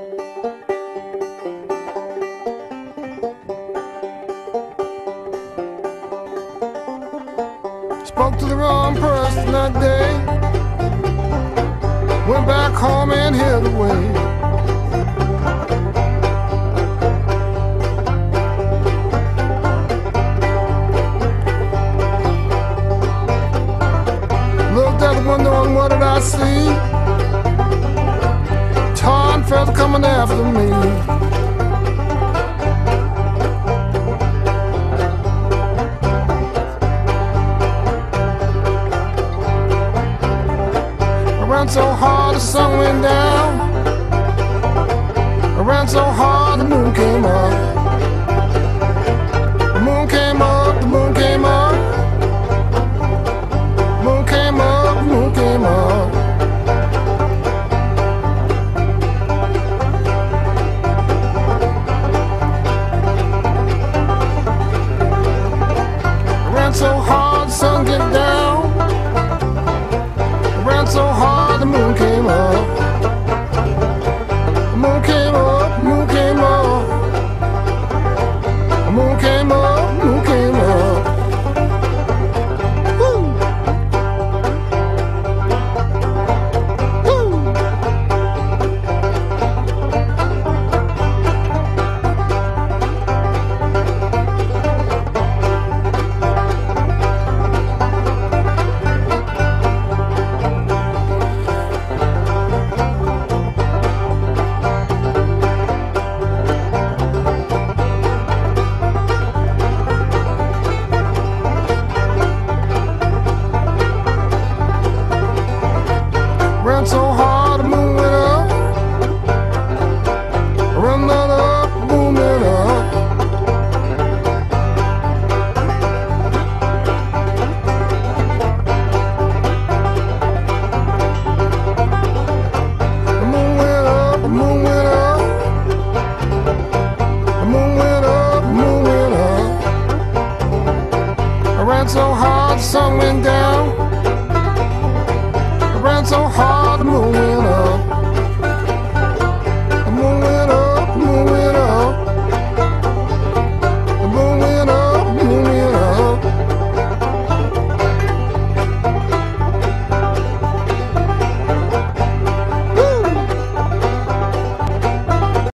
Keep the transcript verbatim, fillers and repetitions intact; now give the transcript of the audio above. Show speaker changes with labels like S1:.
S1: Spoke to the wrong person that day. Went back home and hid away. Looked out the window and what did I see? Torn feather coming after me. I ran so hard the sun went down. I ran so hard the moon came up. The moon came up, the moon came up. The moon came up, the moon came up. I ran so hard the sun get down. I ran so hard the moon came up. The moon came up, the moon came up. The moon came up, the moon came up. Woo! Woo! Ran so hard the moon went up. Run that up, the moon went up. The moon went up, the moon went up. The moon went up, the moon went up. I ran so hard the sun went down. I ran so hard the moon went up.